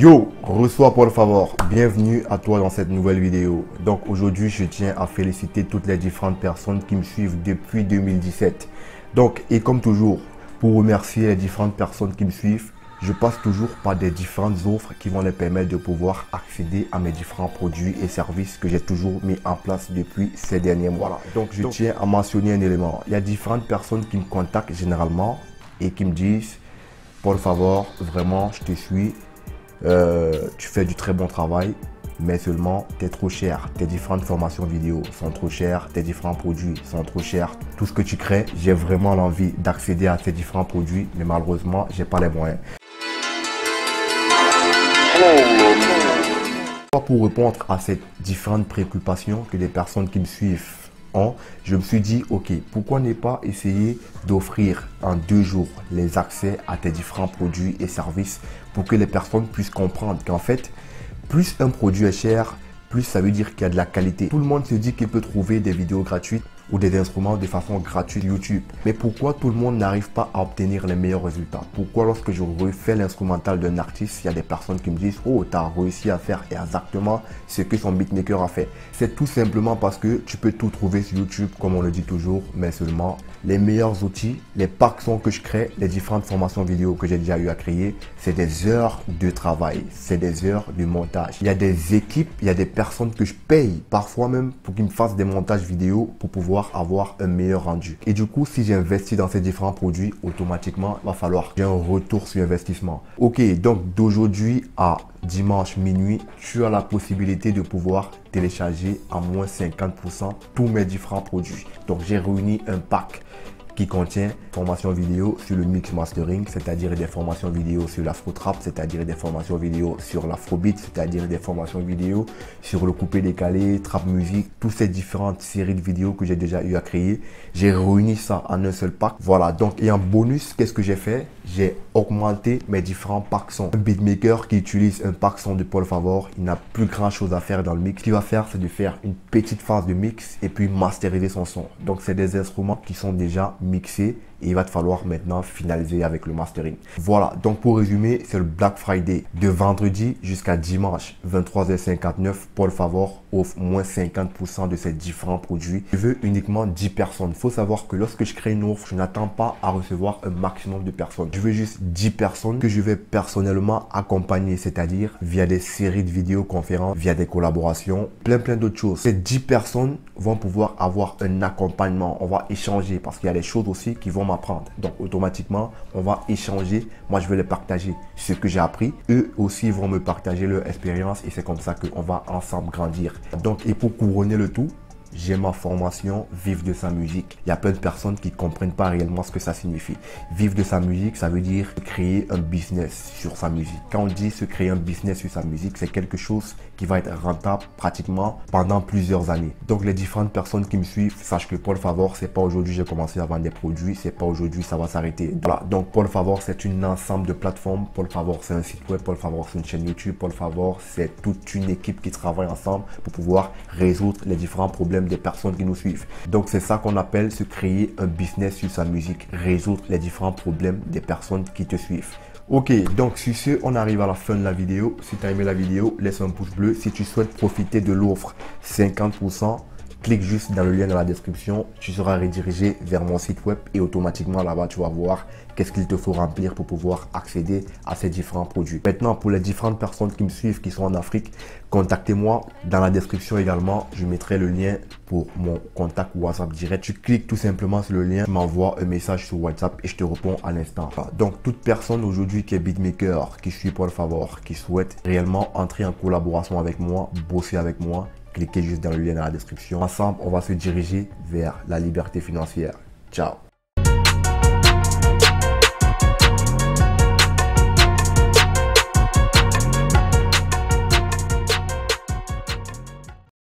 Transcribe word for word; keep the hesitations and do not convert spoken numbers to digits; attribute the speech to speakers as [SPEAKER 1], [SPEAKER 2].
[SPEAKER 1] Yo, reçois Paul Favor, bienvenue à toi dans cette nouvelle vidéo. Donc aujourd'hui je tiens à féliciter toutes les différentes personnes qui me suivent depuis deux mille dix-sept. Donc et comme toujours, pour remercier les différentes personnes qui me suivent, je passe toujours par des différentes offres qui vont les permettre de pouvoir accéder à mes différents produits et services que j'ai toujours mis en place depuis ces derniers mois. Voilà. Donc je Donc, tiens à mentionner un élément. Il y a différentes personnes qui me contactent généralement et qui me disent Paul Favor, vraiment je te suis. Euh, tu fais du très bon travail, mais seulement tu es trop cher. Tes différentes formations vidéo sont trop chères, tes différents produits sont trop chers. Tout ce que tu crées, j'ai vraiment l'envie d'accéder à ces différents produits, mais malheureusement, j'ai pas les moyens. Pour répondre à ces différentes préoccupations que les personnes qui me suivent ont, je me suis dit, ok, pourquoi ne pas essayer d'offrir en deux jours les accès à tes différents produits et services pour que les personnes puissent comprendre qu'en fait, plus un produit est cher, plus ça veut dire qu'il y a de la qualité. Tout le monde se dit qu'il peut trouver des vidéos gratuites ou des instruments de façon gratuite sur YouTube. Mais pourquoi tout le monde n'arrive pas à obtenir les meilleurs résultats? Pourquoi lorsque je refais l'instrumental d'un artiste, il y a des personnes qui me disent « Oh, tu as réussi à faire exactement ce que son beatmaker a fait ». C'est tout simplement parce que tu peux tout trouver sur YouTube, comme on le dit toujours, mais seulement les meilleurs outils, les packs sons que je crée, les différentes formations vidéo que j'ai déjà eu à créer, c'est des heures de travail, c'est des heures de montage. Il y a des équipes, il y a des personnes que je paye, parfois même pour qu'ils me fassent des montages vidéo pour pouvoir avoir un meilleur rendu. Et du coup, si j'investis dans ces différents produits, automatiquement, il va falloir que j'ai un retour sur investissement. Ok, donc d'aujourd'hui à dimanche minuit, tu as la possibilité de pouvoir télécharger à moins cinquante pour cent tous mes différents produits. Donc j'ai réuni un pack qui contient formation vidéo sur le mix mastering, c'est-à-dire des formations vidéo sur l'afro trap, c'est-à-dire des formations vidéo sur l'afrobeat, c'est-à-dire des formations vidéo sur le coupé décalé, trap musique, toutes ces différentes séries de vidéos que j'ai déjà eu à créer. J'ai réuni ça en un seul pack. Voilà, donc et en bonus, qu'est-ce que j'ai fait? J'ai augmenté mes différents packs sons. Un beatmaker qui utilise un pack son de Paul Favor, il n'a plus grand chose à faire dans le mix. Ce qu'il va faire, c'est de faire une petite phase de mix et puis masteriser son son. Donc c'est des instruments qui sont déjà mixé et il va te falloir maintenant finaliser avec le mastering. Voilà, donc pour résumer, c'est le Black Friday de vendredi jusqu'à dimanche vingt-trois heures cinquante-neuf. Paul Favor offre moins cinquante pour cent de ses différents produits. Je veux uniquement dix personnes. Il faut savoir que lorsque je crée une offre, je n'attends pas à recevoir un maximum de personnes. Je veux juste dix personnes que je vais personnellement accompagner, c'est-à-dire via des séries de vidéoconférences, via des collaborations, plein plein d'autres choses. Ces dix personnes vont pouvoir avoir un accompagnement. On va échanger parce qu'il y a des choses aussi qui vont m'apprendre. Donc automatiquement, on va échanger. Moi, je vais les partager ce que j'ai appris. Eux aussi vont me partager leur expérience et c'est comme ça qu'on va ensemble grandir. Donc, et pour couronner le tout, j'ai ma formation Vivre de sa musique. Il y a plein de personnes qui ne comprennent pas réellement ce que ça signifie. Vivre de sa musique, ça veut dire créer un business sur sa musique. Quand on dit se créer un business sur sa musique, c'est quelque chose qui va être rentable pratiquement pendant plusieurs années. Donc les différentes personnes qui me suivent sachent que Paul Favor, c'est pas aujourd'hui j'ai commencé à vendre des produits, c'est pas aujourd'hui ça va s'arrêter. Voilà, donc Paul Favor, c'est un ensemble de plateformes. Paul Favor, c'est un site web. Paul Favor, c'est une chaîne YouTube. Paul Favor, c'est toute une équipe qui travaille ensemble pour pouvoir résoudre les différents problèmes des personnes qui nous suivent. Donc c'est ça qu'on appelle se créer un business sur sa musique, résoudre les différents problèmes des personnes qui te suivent. Ok, donc sur ce, on arrive à la fin de la vidéo. Si tu as aimé la vidéo, laisse un pouce bleu. Si tu souhaites profiter de l'offre cinquante pour cent, clique juste dans le lien dans la description. Tu seras redirigé vers mon site web et automatiquement là-bas, tu vas voir qu'est-ce qu'il te faut remplir pour pouvoir accéder à ces différents produits. Maintenant, pour les différentes personnes qui me suivent, qui sont en Afrique, contactez-moi. Dans la description également, je mettrai le lien pour mon contact WhatsApp direct. Tu cliques tout simplement sur le lien, tu m'envoies un message sur WhatsApp et je te réponds à l'instant. Donc, toute personne aujourd'hui qui est beatmaker, qui suit Paul Favor, qui souhaite réellement entrer en collaboration avec moi, bosser avec moi, cliquez juste dans le lien dans la description. Ensemble, on va se diriger vers la liberté financière. Ciao.